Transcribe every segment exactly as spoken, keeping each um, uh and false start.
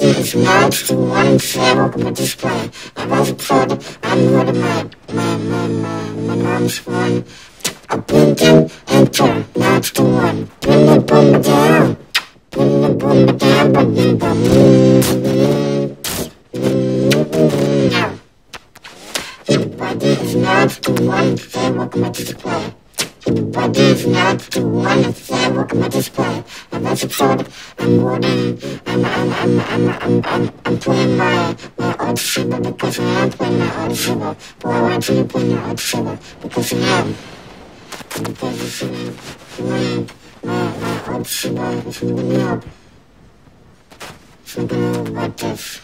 Everybody is now to one zero with display. I was excited. I'm ready, my, my, my, my, my mom's phone. I blinked in, enter, now it's the one. Bring the boom down. Bring the boom down, but bring the now. Everybody is now to one zero with display. Everybody is now to one zero with display. I was excited. I'm running. I'm, I'm, I'm, I'm, I'm, I'm, I'm playing my, my old sugar because I am playing my old sugar. But I want you to play my old sugar because I am. Because it's playing my, my old sugar is really up. Something like this.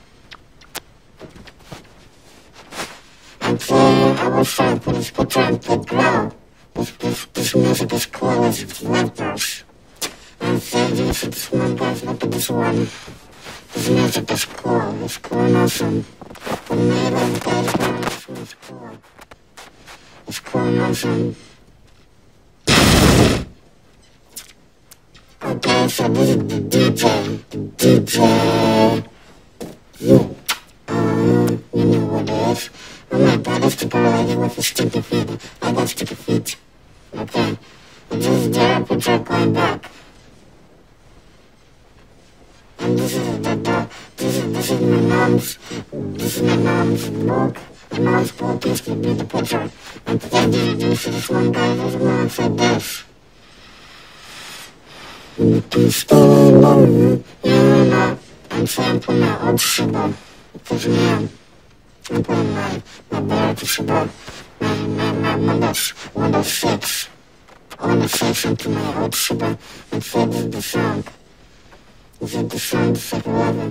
I'm playing, I was trying to put this picture on the ground. This, this, this music is cool as it's letters. I'm saying this, it's one guys, look at this one. This music is cool, it's cool and awesome. The middle guys, this one is cool. It's cool and awesome. Okay, so this is the D J, the D J. You, um, you know what it is. Oh my god, that's the lady with the sticky feet. I got sticky feet. Okay, and this is the aperture going back. And this is the, the, this is, this is my mom's, this is my mom's book. My mom's book used to be the picture. And today you see this one guy, there's a man said this. You can stay alone, you're not. I'm saying for my old sugar, because I am. I'm putting my, my back to sugar, my, my, my, my lips, one of six. I want to say something to my old sugar, and say this is the song. This is the song, the second level.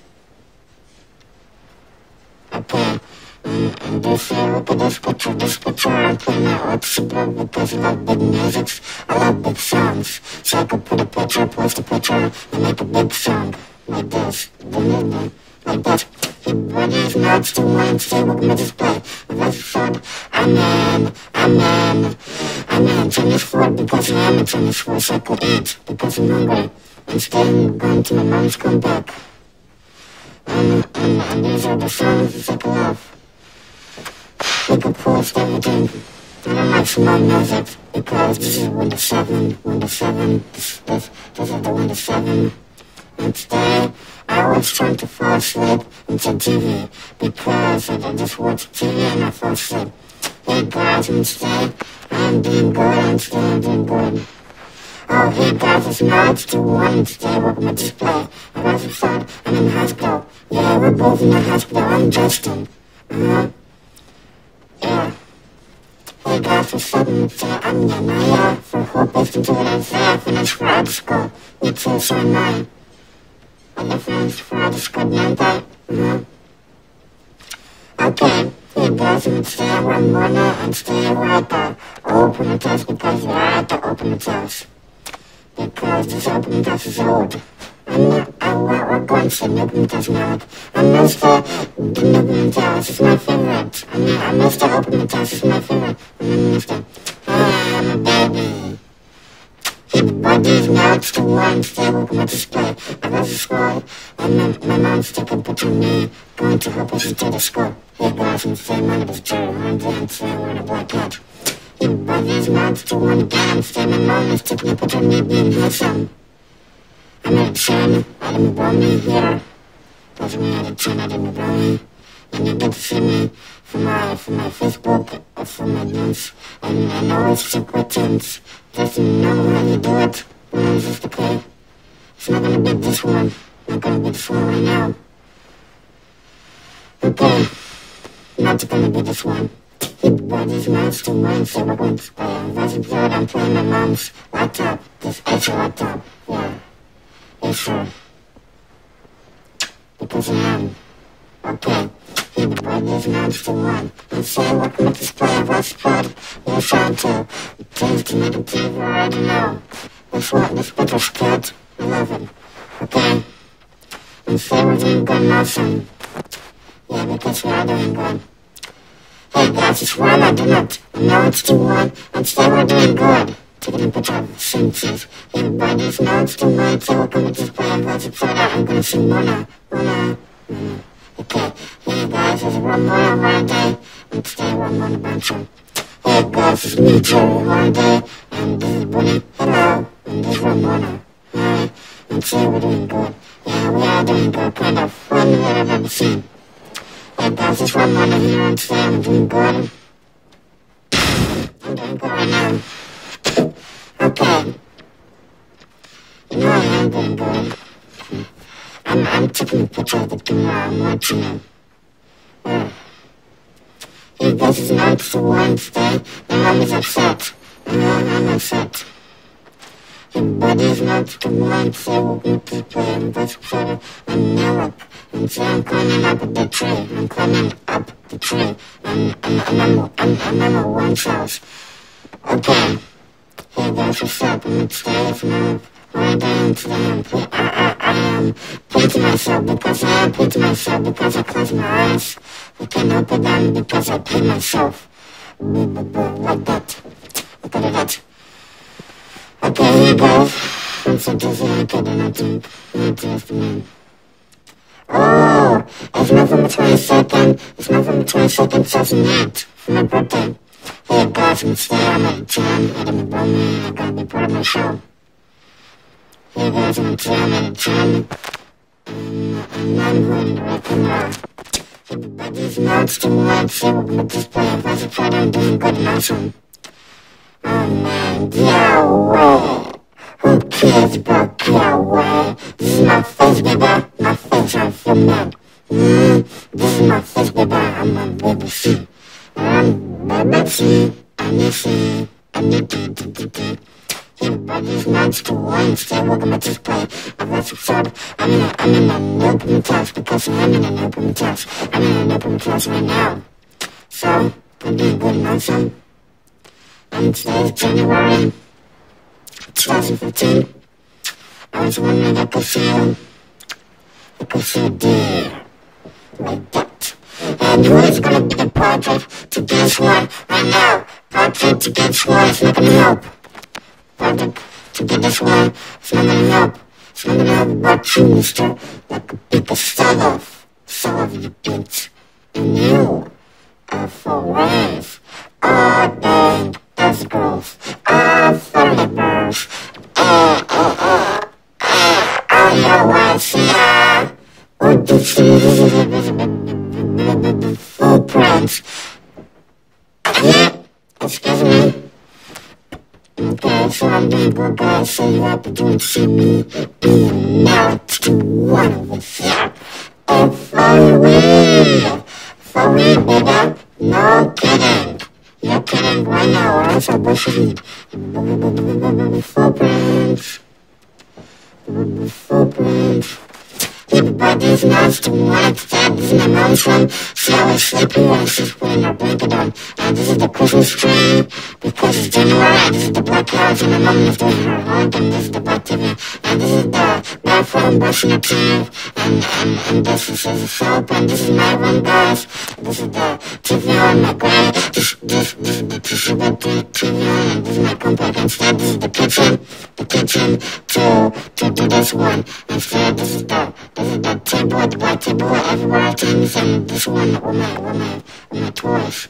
Okay, and, and they say, look at this picture, this picture, I'm putting my old sugar because I love big music, I love big songs. So I could put a picture, post a picture, and make a big song, like this, the movement, like this. Everybody's not to one stable with display. The rest said, Amen, Amen, Amen. Tennis four because I am a tennis four, so I could eat because I'm hungry. Instead of going to my mom's comeback. And, and, and these are the songs that I love. We could post everything. I don't like small music because this is Windows seven, Windows seven, this, this, this is the Windows seven. And today, I always try to fall asleep into T V because I just watch T V and I fall asleep. Hey guys, instead, I'm doing good, instead I'm doing good. Oh, hey guys, it's now it's the one today, welcome to display. I was excited, I'm in hospital. Yeah, we're both in the hospital, I'm Justin. Uh-huh. Yeah. Hey guys, what's up, today I'm Yanaya for Hope Based to what I say, I finished grad school. It's also nine. And the friends for the school Monday. Mm-hmm. Okay, you guys can stay where I'm going and stay where at the open it is because you're at the open it is. Because this open it is old. I'm not, I'm not, we're going to say open it is not. I missed the, the open it is, it's my favorite. I mean, I missed the open it is, it's my favorite. I missed it. I'm a baby. Everybody's now to one stable with display. I was a school, and my, my mom's taking a picture of me going to help us to the school. Hey guys, and say my name is Jerry, I'm doing say we're in a black cat. Everybody's now to one again, and say my mom is taking a picture of me being handsome. I made a chin, I didn't blow me here. Because me had a chin, I didn't blow me. And you get to see me from my, from my Facebook, or from my news. And I know it's secret things. Just to know how you do it. When I was just okay. It's not gonna be this one. Not gonna be this one right now. Okay. Not gonna be this one. Everybody's nice to mine, so we're going to play. I wasn't glad I'm playing my mom's laptop. This extra laptop. Yeah. Yeah, sure. Because I am. Okay. Everybody's nice to one. And say welcome to this play. What's good? You're trying to change the negative, or I don't know. That's what this picture scared. I love it. Okay? And say we're doing good and awesome. Yeah, because we are doing good. Hey guys, it's one I do it. And now it's two one. And say we're doing good. Taking a picture of senses. Everybody's now it's two one. So welcome to this play. What's it for that? I'm gonna see more now, more now. Mm-hmm. Okay, hey guys, there's one more holiday, and today one more adventure. Hey guys, it's me, Jerry Holiday, and this is Buddy. Hello, and this is Ramona. Hi, and today we're doing good. Yeah, we are doing good, kind of fun that I've ever seen. Hey guys, it's Ramona here, and today I'm doing good. I'm doing good right now. Okay. You know I am doing good. I'm, I'm taking a picture of the camera, I'm watching it. Yeah. Hey guys, it's now it's Wednesday, and mom is upset. And I'm upset. Hey buddy, it's now it's Wednesday, we'll be playing this photo and Malach. And so I'm climbing up the tree, I'm climbing up the tree, and, and, and I'm, I'm, I'm in a one's house. Okay. Hey guys, what's up? And today is now Friday, and today I'm, I, I, I am painting myself because I am painting myself because I close my eyes. I can open them because I paint myself. Like that. Look at that. Okay, here guys. I'm so dizzy, I can't do nothing. Nothing. Oh, it's November twenty-second. It's November twenty-second, two thousand eight. For my birthday. Hey guys, I'm today I'm at the gym. I'm gonna be me. I'm gonna be part of my show. Hey guys, I'm today I'm at the gym. And I'm going to work on that. Everybody's now it's the Wednesday. We're gonna just play a verse of Friday and doing good and awesome. Oh man, yeah, way. Who cares about yeah, way? This is my face, baby. My face, I feel mad. Mm, this is my face, baby. I'm on B B C. I'm B B C. I need C. I need D, D, D, D. Everybody's now it's the Wednesday. We're gonna just play a verse of Friday. I'm in, a, I'm in an open class because I'm in an open class. I'm in an open class right now. So, I'm doing good and awesome. And today is January twenty fifteen. I was wondering if I could see you. I could see a deer. Like that. And who is gonna be the project to guess what? Right now. Project to guess what? It's not gonna help. Project to get this one. It's not gonna help. It's not gonna help about you, mister. Like a big sell off. Sell off your bitch. And you are for ways. Oh, dang. Those girls. Oh, for the girls. Oh, oh, oh. Oh, oh, no, I see her. Oh, this is footprints. Excuse me. Okay, so I'm doing good, guys. So you have to do and see me being married to one of us here. And for real. For real, baby. No kidding. You're kidding right now, or else I wish you did. Footprints. Footprints. Everybody's nice to want to stand in the motion. She always sleeping while she's putting her blanket on. And this is the Christmas tree, because it's January. And this is the black clouds, and the mom is doing her heart. And this is the black T V. And this is the black phone brushing the teeth. And, and, and this is the soap. And this is my room, guys. This is the T V on my guy. This, this, this is the tissue with the T V on. And this is my compact instead. This is the kitchen. The kitchen to, to do this one. Instead, this is the, this is the table, the black table, everywhere things, and this one with my, with my, with my toys.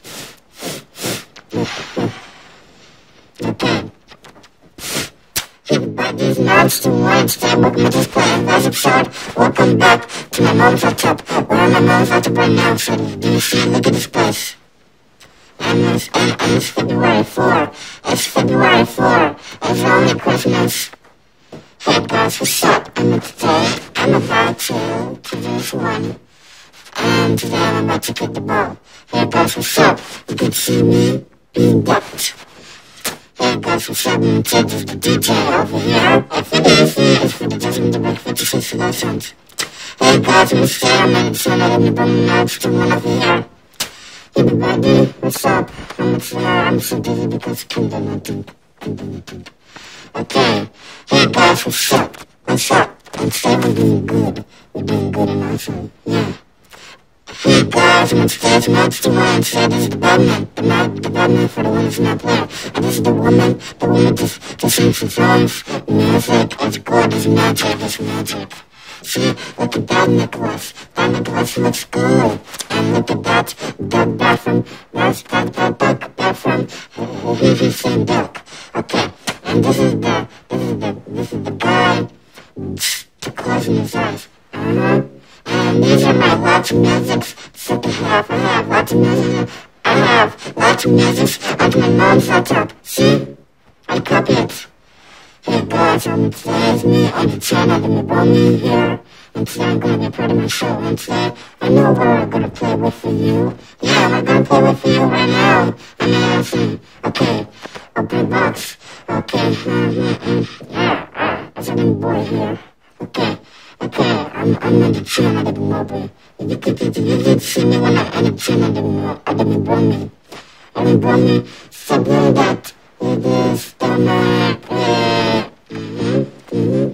Okay. Everybody's nice to Wednesday. Welcome to this plan. As episode, welcome back to my mom's laptop. We're on my mom's laptop right now, so do you see? Look at this place. And it's, and, and it's February fourth. It's February fourth. It's only Christmas. Hey guys, what's up? And today, I'm about to, to do this one. And today I'm about to kick the ball. Hey guys, what's up? You can see me being ducked. Hey guys, what's up? And today is the D J over here. And for the D J, it's for the doesn't make fifty-six solutions. Hey guys, I'm today I'm going to send out anybody else to one over here. Everybody, what's up? I'm today, I'm so dizzy because I can't do nothing. Can't do nothing. Okay, hey guys, what's up? What's up? And today we're doing good. We're doing good and awesome. Yeah. Hey guys, and today's match to win. Today this is the Batman. The man, the Batman for the one who's not playing. And this is the woman. The woman just, just sings some songs. Music. It's good. It's magic. It's magic. See, look at that necklace. That necklace looks good. And look at that, that bathroom. That's that, that, that bathroom. We'll give you some duck. Okay, and this is the, this is the, this is the guy to closing his eyes. Uh-huh. And these are my lots of musics. Second half, I have lots of music. I have lots of music. Like my mom's laptop. See? I copy it. Hey guys, um, today is me on the channel, and about me here. And today I'm gonna be part of my show. And today, I know what we're gonna play with for you. Yeah, we're gonna play with for you right now. And then I'll see. Okay, okay, box. Okay, mm-hmm, yeah, there's a new boy here. Okay, okay, I'm, I'm on the channel of the mobile. You could, you, you did see me when I'm on the channel of the mobile. I didn't want me. I didn't want me. Something that it is the night. Mm-hmm, mm-hmm.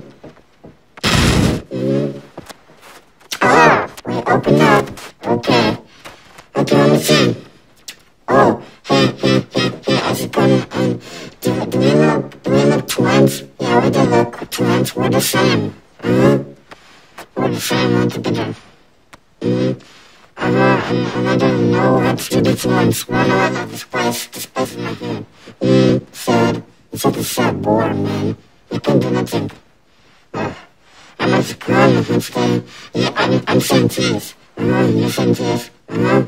Mm-hmm. Oh, wait, open up. Okay. Okay, let me see. Oh, hey, hey, hey, hey, how's it going? Um, do, do we look, do we look twins? Yeah, we do look twins. We're the same. Uh-huh. We're the same altogether. Mm-hmm. Uh-huh, and, and I don't know what to do this once. Well, I love this place. This place is my home. Mm, sad. It's like a sad boy, man. You can't do nothing. Uh, I'm a crying the next day. Yeah, I'm, I'm saying tears. Uh-huh, you're saying tears. Uh-huh.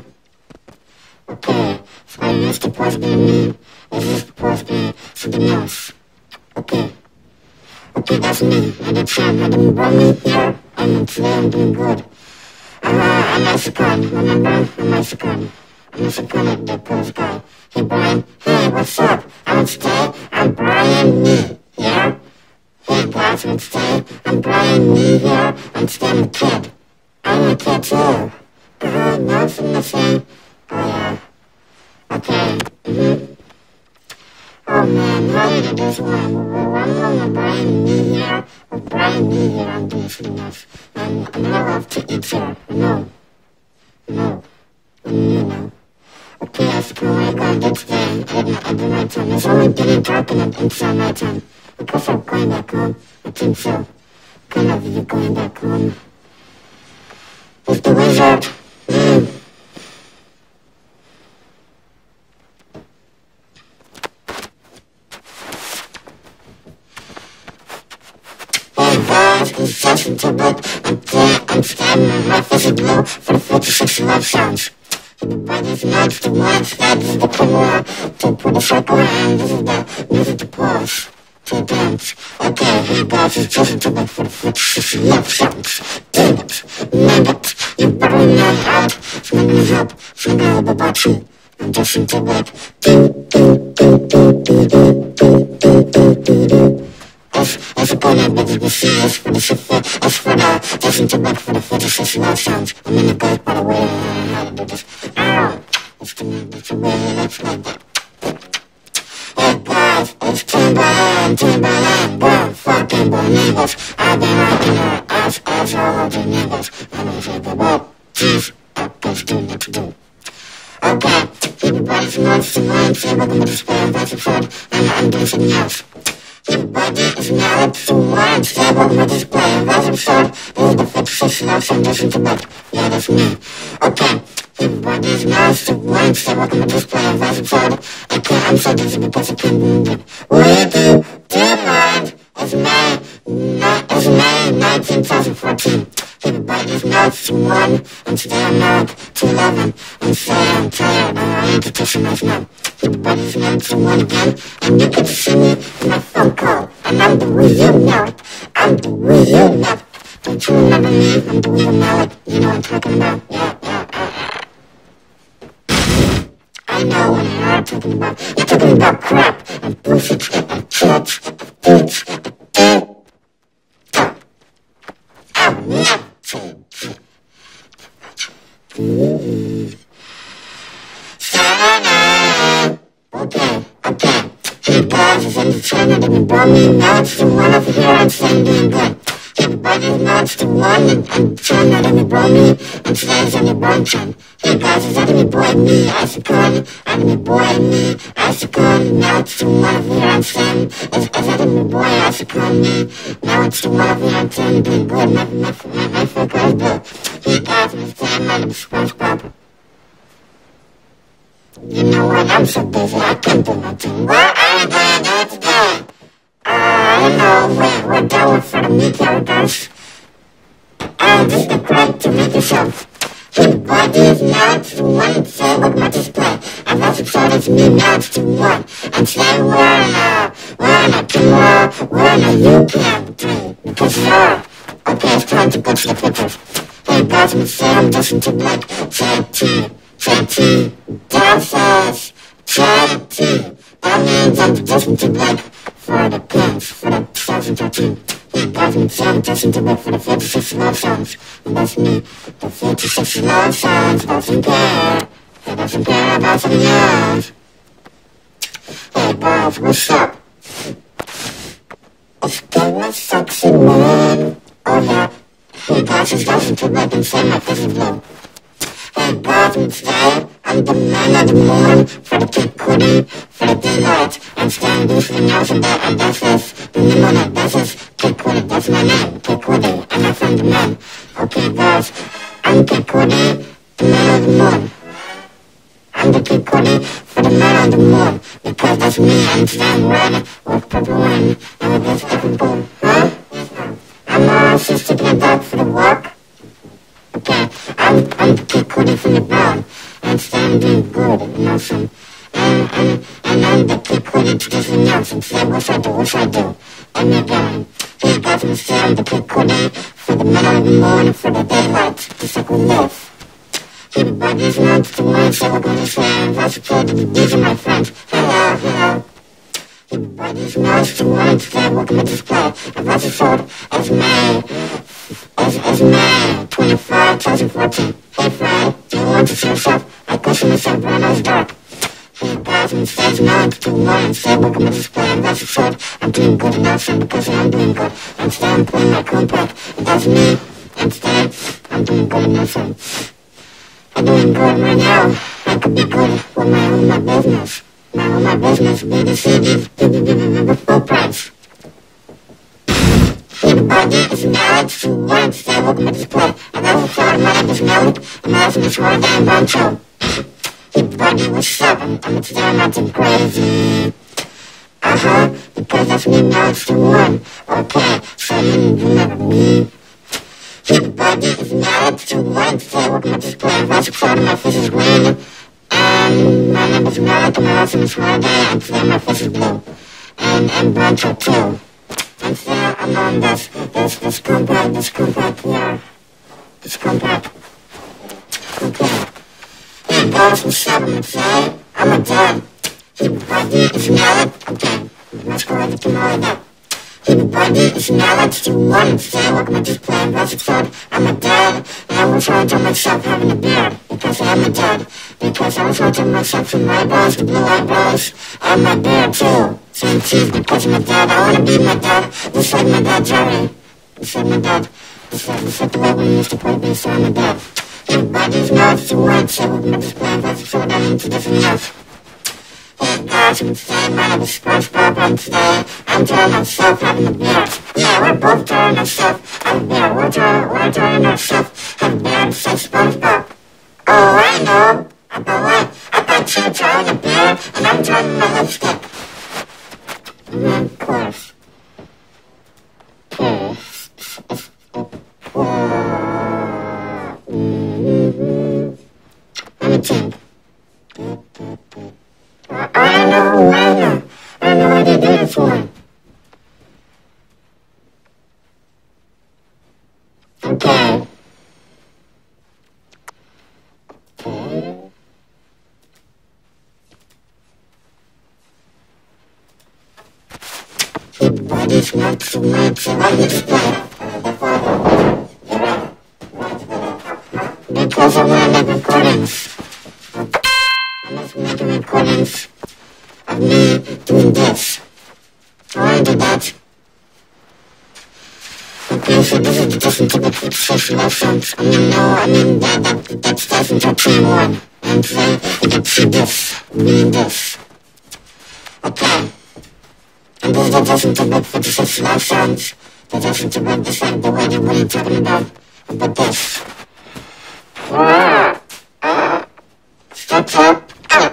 Okay, so I used to supposed to be me. Is this supposed to be something else? Okay. Okay, that's me. And the champ, I didn't want me here. And today I'm doing good. Uh-huh, I'm Mexican, remember? I'm Mexican. I'm Mexican, the post guy. Hey, Brian. Hey, what's up? I'm today. I'm Brian Me. Yeah? Hey, guys, I'm today. I'm Brian Me here. I'm today I'm a kid. I'm a kid too. Uh-huh, no, it's the same. Oh, yeah. Okay. Mm-hmm. Oh, man, how did this one? I'm Brian Me here. I'm Brian Me here. I'm doing something else. And I'm not allowed to eat here. No. No. Mm, you know. Okay, I have to go away. I gotta get today. I do my time. It's only getting dark and it's on my time. I guess I'm going back home. I think so. Kind of you going back home. It's the wizard. Mm. Hey guys, it's Justin Tibbet, and today I'm standing in my face blue for the fifty-six love sounds. Everybody's notes the words, that is the camera to put a circle and this is the music to pause. To dance. Okay, hey guys, it's Justin Tibbet for the fifty-six love sounds. Damn it, name it, you better know out. So my name's up, so I'm gonna about you. I'm Justin Tibbet. Do, do, do, do, do, do, do, do, do, do. As, as a corner, but you can see us for the city, as for the Justin Tibbet for the fifty-six love sounds. I'm in the guys, by the way, I don't know how to do this. Ow! It's the music, it's the way it looks like that. Hey guys, it's Timberland, Timberland, boom, fucking believers. I've been rocking her ass, ass all over the niggas. I'm gonna say the word, jeez, I just do what to do. Okay, everybody's notes to mine, say we're gonna display on this episode, and I'm doing something else. Everybody is now up to one, say we're gonna display on this episode, this is the fifty-six love song, Justin Tibbet. Yeah, that's me. Okay. Everybody's now to one, say we're gonna display on this episode. Okay, I'm so dizzy because I can't move it. We do, dear Lord, it's May, it's May nineteen fourteen. Everybody's now to one, and today I'm now to eleven. And say I'm tired, and I need to take some rest now. Everybody's now to one again, and you can see me in my phone call. And I'm the real you know it. I'm the real you know it. Don't you remember me? I'm the real Malach. You know what I'm talking about? Yeah, yeah, yeah. I know what you're talking about. You're talking about crap and bullshit and church and bitch and dirt. I'm not changing. Okay, okay. Hey guys, it's in the channel that we brought me. Now it's the one over here. I'm saying doing good. Everybody Everybody nods to one and, and turn out enemy boy me and slaves on the one turn. Hey guys, is enemy boy me, Asicon, enemy boy me, Asicon, now it's to one of here and Sam, is, is enemy boy Asicon me, now it's to one of here and Sam, doing good, my, my, my, my fucker is blue. Hey guys, I'm Sam, I'm Spongebob. You know what, I'm so busy, I can't do nothing. What are you doing here today? Uh, I don't know, we're, we're down for the new characters. And this is the correct to make yourself. His body is now to one and say what my display. And that's excited to me now to one. And say we're in a, we're in a camera, we're in a U P M three. Because you're, okay, it's time to go to the pictures. Hey guys, I'm Sam, listen to like, charity, charity, dances, charity. That means I'm listening to like, for the pins, for the twenty thirteen. He doesn't sound just to work for the forty-six love songs. And that's me, the forty-six love songs. Doesn't care. He doesn't care about something else. Hey guys, what's up? It's getting a sexy man. Oh yeah. Hey guys, it's doesn't to work and say my face is blue. Hey guys, I'm today, I'm the man of the moon, for the kid cootie, for the daylight, and stand loose for the nose and that, and that's this, the name on that, that's this, kid cootie, that's my name, kid cootie, and I'm from the man. Okay guys, I'm kid cootie, the man of the moon. I'm the kid cootie, for the man of the moon, because that's me, I'm stand red, with purple rain, and with this open boom, huh? I'm all assisted and dark for the walk. Okay, I'm, I'm the kid cootie from the ground, and standing good in motion. And, and, and I'm the kid cootie to just announce and say, what I do, what I do. And you're going, hey guys, I'm say I'm the kid cootie for the middle of the moon, for the daylight, just like we live. Everybody's nods to one, so we're gonna say, and that's okay, these are my friends. Hello, hello. Everybody's nods to one, so we're gonna display. And that's a sword, as May. As, as May, twenty-five, twenty fourteen. Hey Fred, do you want to see yourself? I question myself when I was dark. Hey guys, and stage nine to one and say we're gonna display and that's a sword. I'm doing good enough and because I'm doing good. And stay I'm playing my compact. And that's me. And stay, I'm doing good enough and I'm doing good right now. I could be good with my own my business. My own my business, be the C Ds, give me, give me the full price. Everybody is mad to one, stay welcome to display. And that's a sword, my name is Malach, and that's a sword, I'm Bancho. Everybody was up, and I'm staring at them crazy. Uh-huh, because that's me now to one. Okay, so you remember me. Everybody is mad to one, stay welcome to display. And that's a sword, my face is green. And my name is Malach, and my last name is Friday, and today my face is blue. And, and Bancho too. And so I'm on this, this, this compact, this compact here. This compact. Okay. Hey guys, what's up, I'm say, I'm a dad. Everybody is Malach, okay. Let's go over to my that. Everybody is Malach to one, say, welcome to just playing Classic Sword. I'm a dad, and I was trying to tell myself having a beard, because I'm a dad. Because I was trying to tell myself from my eyebrows to blue eyebrows, and my beard too. Same cheese because my dad, I wanna be my dad, just like my dad Jerry. Just like my dad, just like, just like the way we used to play bass on my dad. Everybody's mouth to one, so we're gonna just play Classic Sword, I'm into different else. Hey guys, I'm today, my name is Spongebob, and today I'm drawing myself having a beard. Yeah, we're both drawing ourselves having a beard. We're drawing, we're drawing ourselves having a beard and say Spongebob. Oh, I know. I go, wait, I bet you're drawing a beard, and I'm drawing my lipstick. And then, of course, kiss. Let me think. I don't know, I don't know. I don't know what to do this one. Okay. Okay. Everybody's not too much, so I just play. Because I want to make recordings. I must make recordings of me doing this. I want to do that. Okay, so this is with social license. I mean, no, I mean, that, that, that starts until twenty-one. And today, you can see this, mean this. Okay. And this that doesn't work for the social license. That doesn't work the same the way you were talking about. But this. Stop, stop.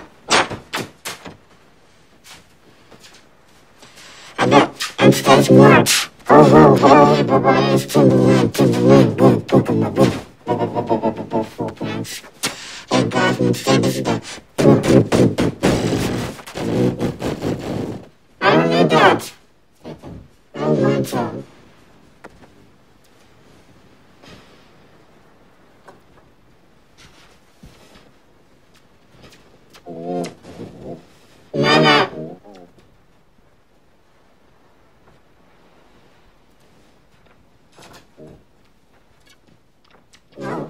And look, and today's words. Oh, oh, oh, oh, oh, it's Timberland, Timberland, boom, boom, boom, boom, boom, boom, boom, boom, boom, boom, four points. And guys, instead this is the boom, boom, boom, boom, boom. I don't need that. I don't mind so. Mama. No.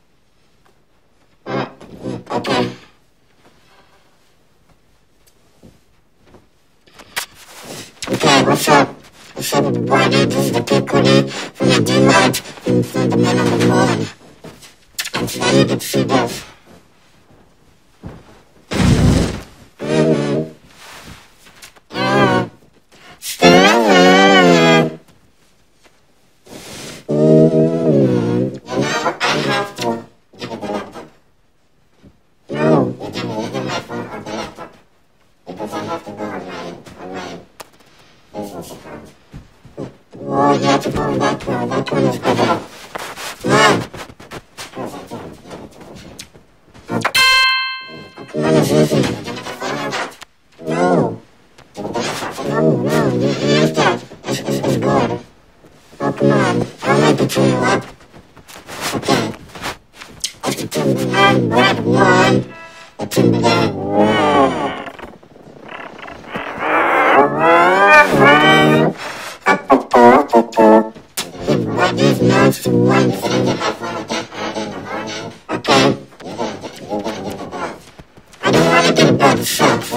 Uh, okay. Okay, what's up? What's up, everybody? This is the Pig Hoodie from the D-Light and from the Men on the Moon. And today you get to see this. Mm-hmm. Uh, Stella! Mm-hmm. And now I have to give it the laptop. No, you can leave it my phone on the laptop. Because I have to go online, online. Business account. Oh, you have to go on that one. That one is better. Mom! Come on, it's easy. No. No, no, you can use that. It's, it's, it's good. Oh, come on. I'll make it to you up. Okay. It's the Timberland Red One. The Timberland Red. What these notes to one thing okay. I don't want to do bad stuff.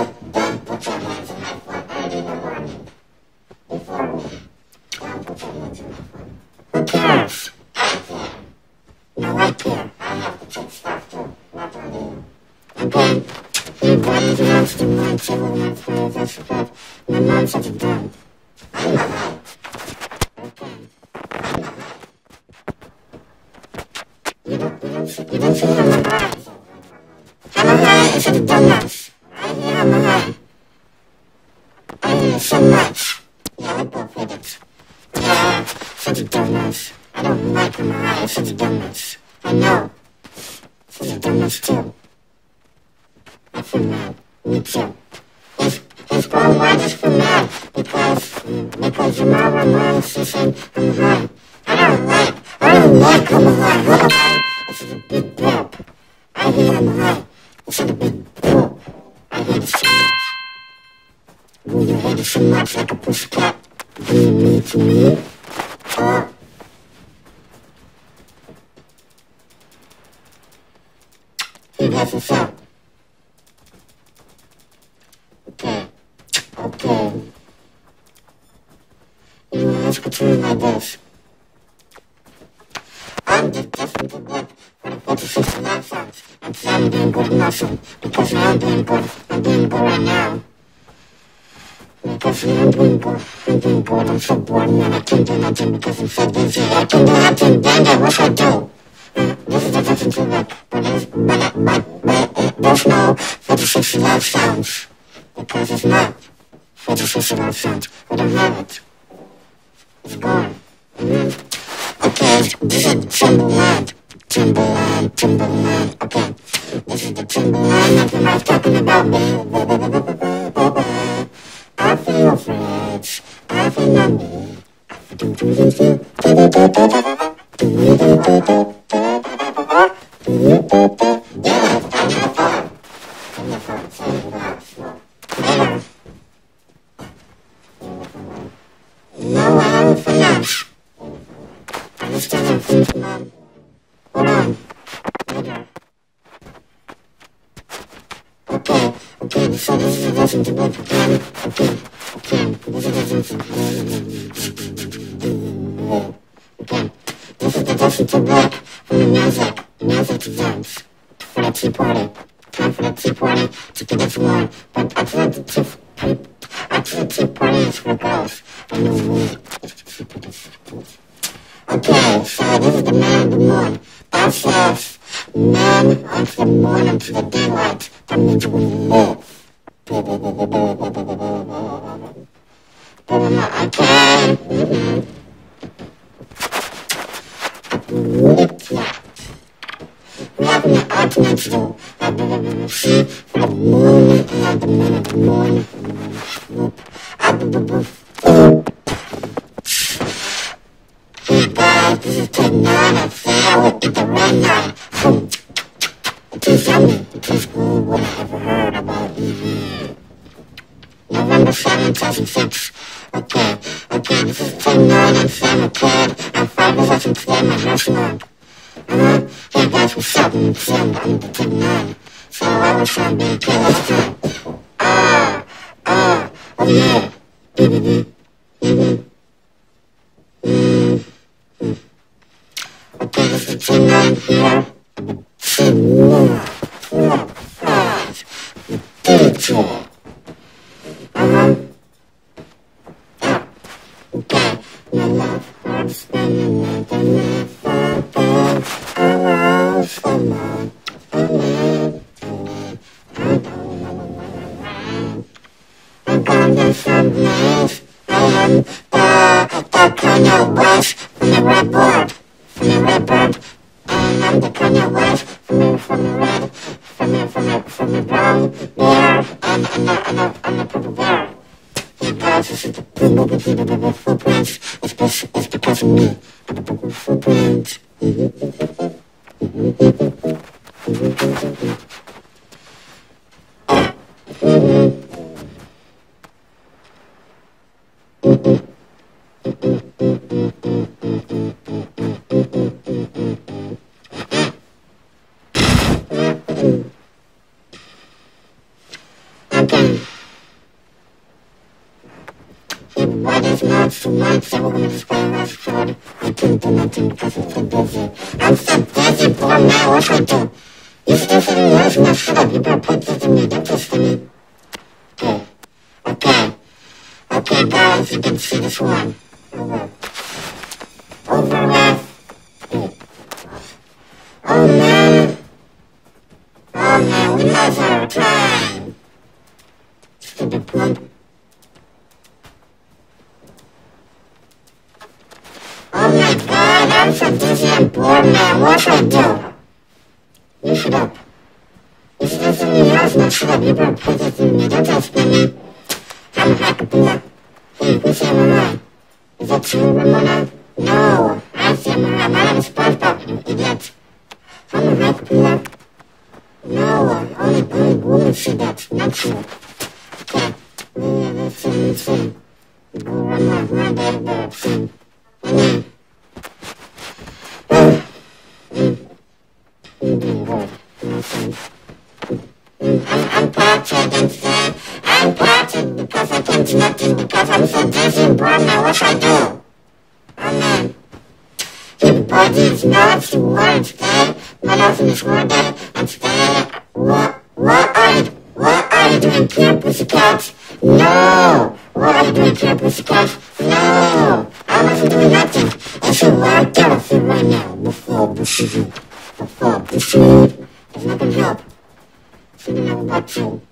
Who cares? No, I care. I have to check stuff too. Okay. You brought these notes to one several months for this stuff. My mom's such a dumb. I know. Okay. You don't, you don't, you don't see how my high. How my high is such a dumbass. I hear how my high. I hear so much. Yeah, I go for it. Yeah, such a dumbass. I don't like how my high is such a dumbass. I know. Such a dumbass too. I feel mad. Me too. He's, he's going why just feel mad. Because, because tomorrow morning she's saying I'm high. I don't like, I don't like how I'm high. I'm high. This is a big gulp. I hate I'm high. This is a big gulp. I hate it so much. Will you hate it so much like a pussycat? Do you mean to me? Or... He has a shot. Okay. Okay. You know, let's continue like this. I'm just desperate to work for the forty-six nonsense and say I'm doing good nothing because I'm doing good, I'm doing good right now. Because I'm doing good, I'm doing good, I'm so bored and I can't do nothing because I'm so busy. I can do nothing, then I wish I do. This is the difference in it, but there's, but, but, but, there's no forty-six love sounds. Because it's not forty-six love sounds, I don't have it. It's gone. Mm-hmm. Okay, this is the Timberland, Timberland, Timberland, okay. This is the Timberland that I was talking about me. I feel afraid, I feel lonely. Do do do do do do do do do do do no, I don't finish. I just don't finish, Mom. Hold on. Later. Okay, okay, so this is a lesson to work again. Okay, okay, this is a lesson to work again. Okay, this is the listen to rock from the music, music zones. For the tea party, time for the tea party, to get this one. But I feel the tea party, I feel the tea party is for girls. And the weed is for the okay, so this is the man of the moon. That says, men unto the morning to the daylight. That means we live. Okay. Mm-hmm. We're having an argument though. I will see for the moon and the moon of the morning. Hey guys, this is take nine and fail at the red nine. Please tell me, please Google what I ever heard about E V. November seventh, two thousand six. Okay, okay, this is take nine and Sam McCord and five of us in today my restaurant. Uh-huh. Hey guys, what's up? I'm Sam, I'm the take nine. So I was trying to be okay, let's do it. Ah, ah, oh yeah. Mm-hmm, mm-hmm. Mm-hmm. Okay, this is take nine here. Say more, four, five, thirty-two. Uh-huh. Yeah. Okay. My love heart spinning like a knife for bed. I love someone. I live to I don't know where I'm gone to some place. I am the, the Kanye West from the red board. From the red bird. And I'm the Kanye West from the, from the red, from the, from the, from the brown bear, and, and, the, and, the, and the purple bear. Hey guys, this is the big movie, the big movie footprints. It's because, it's because of me. And the big footprints. Okay. Why does not so much so we're gonna explain this short? I couldn't do nothing because I'm so busy. I'm so busy, poor man, what should I do? You still sitting here, so now shut up, you better put this in me, don't this to me. Okay, okay, okay guys, you can see this one. Over. Over with. Oh man. Oh man, we lost our time. Stupid plump. Oh my god, I'm so dizzy and bored, man. What should I do? You shut up. You still see me here? No, shut up. You better put this in me. Don't ask me. I'm a hackapilla. Hey, who's Samurai? Is that you, Ramona? No, I'm Samurai. My name is Spongebob, you idiot. I'm a hackapilla. No, only only women say that, not you. Okay. Listen, listen. Go run my run, baby, baby, sing. Mm. Mm. Mm. Mm. Mm. Mm. I'm, I'm parted inside. I'm parted because I can't do nothing because I'm so dizzy and bored now. What should I do? Oh man. Everybody's not to war instead. My love is worded instead. What, what are you, what are you doing here, pussycats? No! What are you doing here, pussycats? No! I wasn't doing nothing. I should work out of it right now before the season. Before the season. It's not gonna help. So you know about you.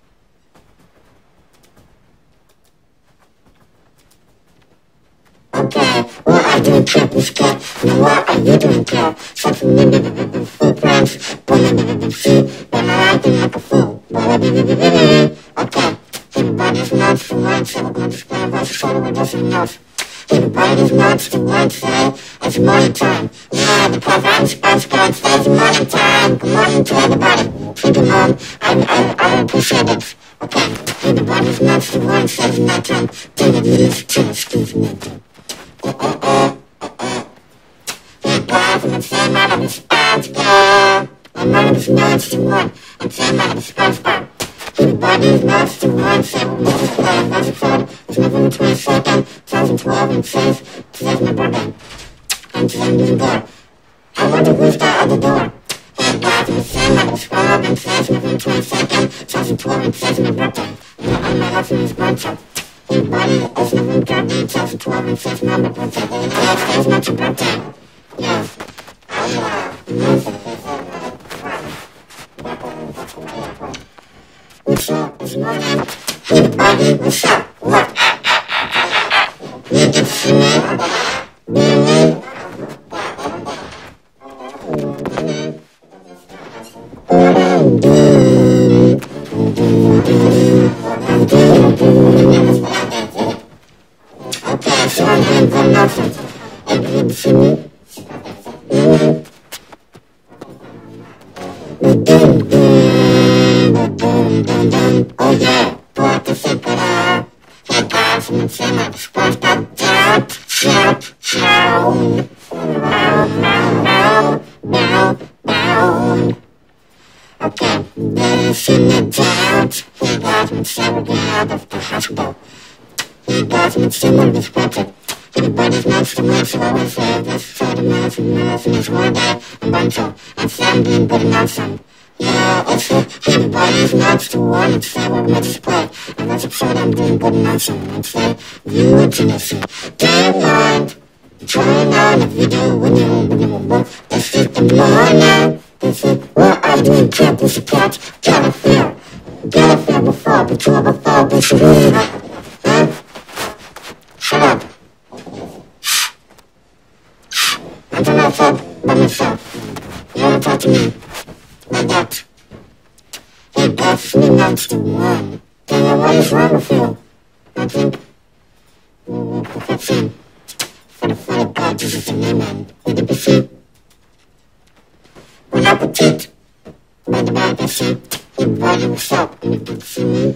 Okay, what are you doing here, pussycat? Now what are you doing here? Something maybe the footprints, but maybe the sea, and I'm acting like a fool. Okay, everybody's not the one, so we're going to explain about the shoulder with nothing else. Everybody's not the one, say it's morning time. Yeah, because I'm Spice Girl, say it's morning time. Good morning to everybody. Keep it on, I, I, I appreciate it. Okay, everybody's not the one, say it's night time. Take it easy, chill, excuse me. Uh, uh, uh, uh, uh. Hey guys, I'm the same out of the Spice Girl. And my name is ninety-one. I'm saying out of the Spice Girl. Everybody's not the one, say we're going to play a magic phone. It's November twenty-second, twenty twelve, and it says, today's my birthday. And today's new girl. June twenty-second, twenty twelve, says my birthday. Yeah, I'm not asking his birthday. Everybody is in the garden, twenty twelve, and says my birthday. Yeah, it's not your birthday. Yeah. What's up? It's morning. Everybody, what's up? What? You can see me. Me. Okay, so I'm doing good nothing. And you can see me. Oh yeah, brought the super out. Hey guys, I'm in summer. Spongebob down, shout, shout. Meow, meow, meow, meow, meow. Okay, there's in the doubt. Hey guys, I'm in summer. Get out of the hospital. Hey guys, I'm in summer. This weather. Everybody's nice to me, so I will say this. So the nice and nice and it's one day. A bunch of, I'm sounding but not some. Yeah, it's a, everybody's nice to one, it's fair, we're meant to play. And that's absurd, I'm doing good and awesome. It's fair, you intimacy. Don't mind, trying on if you do, when you, when you, when this is the morning. This is what I do, can't this is cat, gotta feel. Gotta feel before, before, before, this is real. Huh? Shut up. I don't know if I'm by myself. You wanna talk to me? Like that. Hey, that's me next to one. Then you what is wrong with you? I think we'll fix him. For the fun of God, this is the name man. With the buffet. Bon appetit. By the way, I see. Everybody was up and you can see me.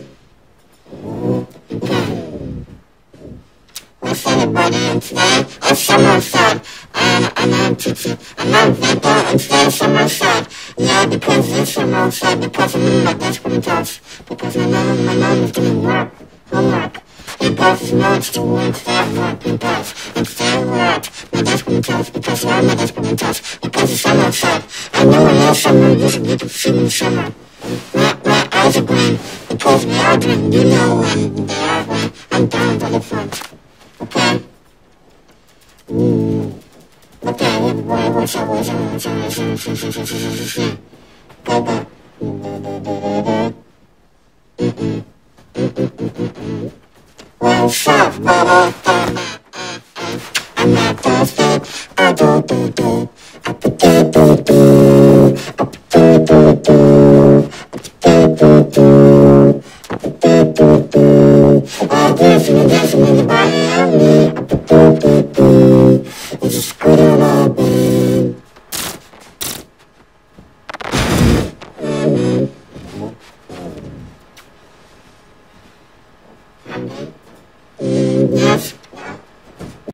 Okay. What's everybody in today? It's summer outside. And I'm on Titi. I'm on Vapor and today summer outside. Yeah, because it's summer outside. Because I'm in my desperate house. Because my mom, my mom is doing work. Homework. Because it's much to work. Stay work and pass. And stay work. My desperate house. Because I'm my desperate house. Because it's summer outside. I know when it's summer, you should get to see me in summer. My, my eyes are green. Because we are green. You know when they are green. I'm down to the front. Okay? Mm. Okay, everybody, what's up, what's up, what's up, what's up, what's up, what's up, what's up, what's up, go back. What's up, baby? I'm not thirsty. I do, do, do. I do, do, do, do. I do, do, do. I do, do, do. I do, do, do. I guess me, guess me, the body on me. I do, do, do. It's just good on my baby. Mm-hmm.